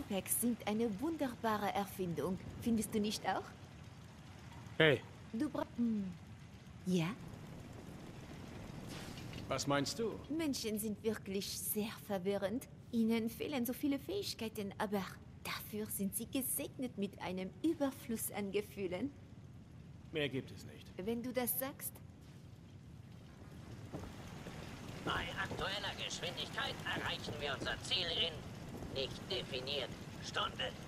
Jetpacks sind eine wunderbare Erfindung. Findest du nicht auch? Hey, Du brauchst... Ja? Was meinst du? Menschen sind wirklich sehr verwirrend. Ihnen fehlen so viele Fähigkeiten, aber dafür sind sie gesegnet mit einem Überfluss an Gefühlen. Mehr gibt es nicht. Wenn du das sagst. Bei aktueller Geschwindigkeit erreichen wir unser Ziel in nicht definiert Stunden.